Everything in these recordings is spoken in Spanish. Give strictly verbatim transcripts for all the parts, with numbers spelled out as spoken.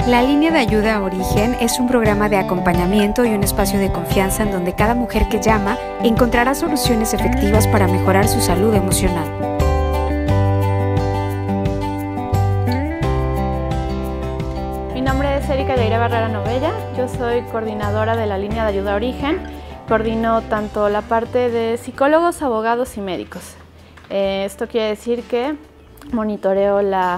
La Línea de Ayuda Origen es un programa de acompañamiento y un espacio de confianza en donde cada mujer que llama encontrará soluciones efectivas para mejorar su salud emocional. Mi nombre es Erika Yaira Barrera Novella, yo soy coordinadora de la Línea de Ayuda Origen. Coordino tanto la parte de psicólogos, abogados y médicos. Eh, esto quiere decir que monitoreo la,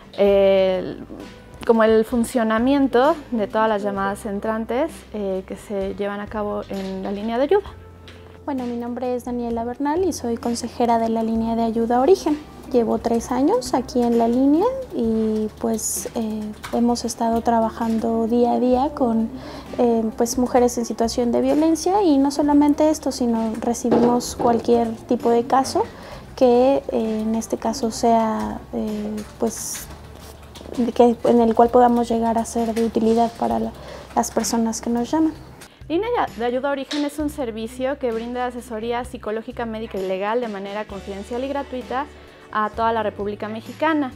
eh, como el funcionamiento de todas las llamadas entrantes eh, que se llevan a cabo en la línea de ayuda. Bueno, mi nombre es Daniela Bernal y soy consejera de la Línea de Ayuda Origen. Llevo tres años aquí en la línea y pues eh, hemos estado trabajando día a día con eh, pues, mujeres en situación de violencia, y no solamente esto, sino recibimos cualquier tipo de caso que eh, en este caso sea eh, pues, que, en el cual podamos llegar a ser de utilidad para la, las personas que nos llaman. Línea de Ayuda Origen es un servicio que brinda asesoría psicológica, médica y legal de manera confidencial y gratuita a toda la República Mexicana.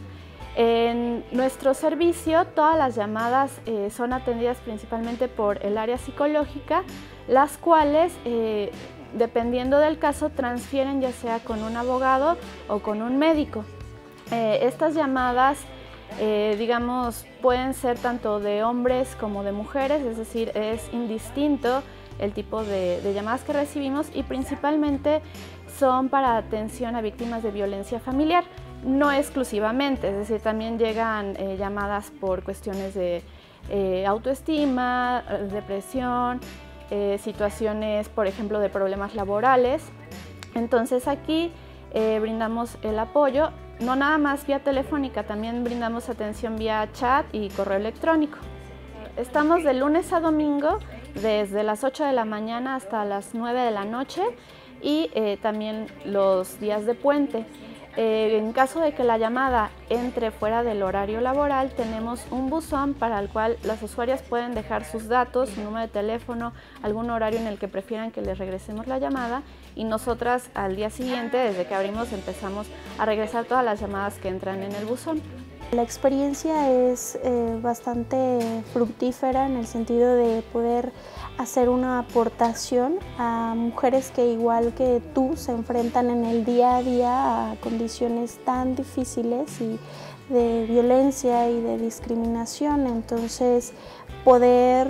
En nuestro servicio, todas las llamadas eh, son atendidas principalmente por el área psicológica, las cuales, eh, dependiendo del caso, transfieren ya sea con un abogado o con un médico. Eh, estas llamadas, eh, digamos, pueden ser tanto de hombres como de mujeres, es decir, es indistinto el tipo de, de llamadas que recibimos, y principalmente son para atención a víctimas de violencia familiar, no exclusivamente, es decir, también llegan eh, llamadas por cuestiones de eh, autoestima, depresión, eh, situaciones, por ejemplo, de problemas laborales. Entonces aquí eh, brindamos el apoyo, no nada más vía telefónica, también brindamos atención vía chat y correo electrónico. Estamos de lunes a domingo, desde las ocho de la mañana hasta las nueve de la noche, y eh, también los días de puente. Eh, en caso de que la llamada entre fuera del horario laboral, tenemos un buzón para el cual las usuarias pueden dejar sus datos, su número de teléfono, algún horario en el que prefieran que les regresemos la llamada, y nosotras al día siguiente, desde que abrimos, empezamos a regresar todas las llamadas que entran en el buzón. La experiencia es eh, bastante fructífera en el sentido de poder hacer una aportación a mujeres que, igual que tú, se enfrentan en el día a día a condiciones tan difíciles y de violencia y de discriminación. Entonces, poder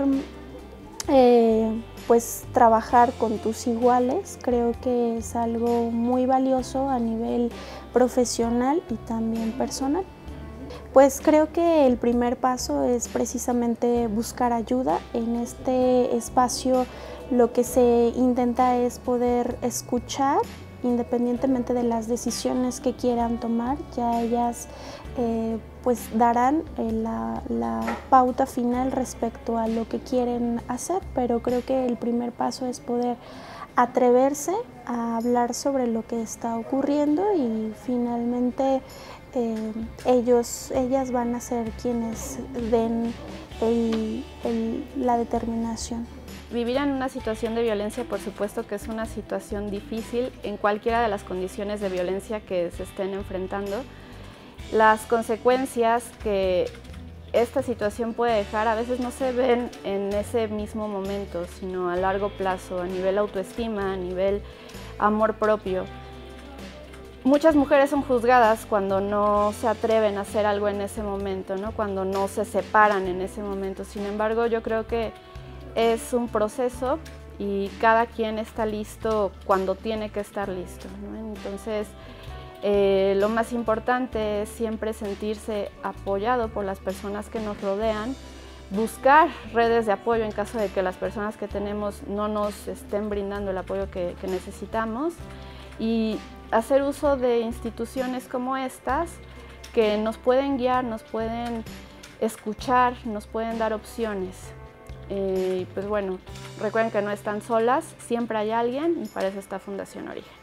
eh, pues, trabajar con tus iguales creo que es algo muy valioso a nivel profesional y también personal. Pues creo que el primer paso es precisamente buscar ayuda. En este espacio lo que se intenta es poder escuchar, independientemente de las decisiones que quieran tomar. Ya ellas eh, pues darán eh, la, la pauta final respecto a lo que quieren hacer, pero creo que el primer paso es poder atreverse a hablar sobre lo que está ocurriendo, y finalmente Eh, ellos, ellas van a ser quienes den el, el, la determinación. Vivir en una situación de violencia, por supuesto que es una situación difícil en cualquiera de las condiciones de violencia que se estén enfrentando. Las consecuencias que esta situación puede dejar a veces no se ven en ese mismo momento, sino a largo plazo, a nivel autoestima, a nivel amor propio. Muchas mujeres son juzgadas cuando no se atreven a hacer algo en ese momento, ¿no? Cuando no se separan en ese momento. Sin embargo, yo creo que es un proceso y cada quien está listo cuando tiene que estar listo, ¿no? Entonces, eh, lo más importante es siempre sentirse apoyado por las personas que nos rodean, buscar redes de apoyo en caso de que las personas que tenemos no nos estén brindando el apoyo que, que necesitamos, y hacer uso de instituciones como estas que nos pueden guiar, nos pueden escuchar, nos pueden dar opciones. Eh, y pues bueno, recuerden que no están solas, siempre hay alguien, y para eso está Fundación Origen.